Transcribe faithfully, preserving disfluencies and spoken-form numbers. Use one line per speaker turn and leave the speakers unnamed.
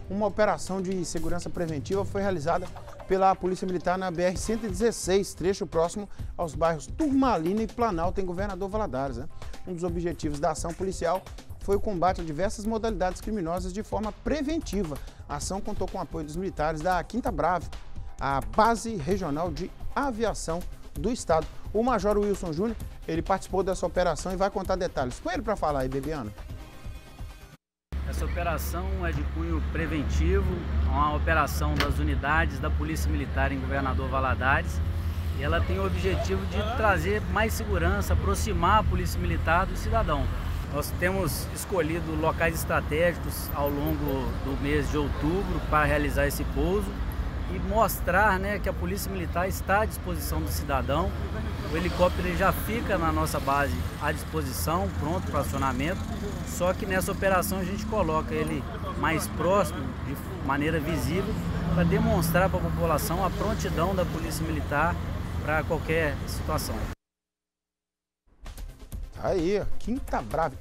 Uma operação de segurança preventiva foi realizada pela Polícia Militar na B R cento e dezesseis, trecho próximo aos bairros Turmalina e Planalto, em Governador Valadares, né? Um dos objetivos da ação policial foi o combate a diversas modalidades criminosas de forma preventiva. A ação contou com o apoio dos militares da Quinta Brava, a Base Regional de Aviação do Estado. O Major Wilson Júnior, ele participou dessa operação e vai contar detalhes. Com ele para falar aí, Bebiano.
Essa operação é de cunho preventivo, uma operação das unidades da Polícia Militar em Governador Valadares, e ela tem o objetivo de trazer mais segurança, aproximar a Polícia Militar do cidadão. Nós temos escolhido locais estratégicos ao longo do mês de outubro para realizar esse pouso e mostrar, né, que a Polícia Militar está à disposição do cidadão. O helicóptero ele já fica na nossa base à disposição, pronto para acionamento, só que nessa operação a gente coloca ele mais próximo, de maneira visível, para demonstrar para a população a prontidão da Polícia Militar para qualquer situação.
Aí, Quinta Brava.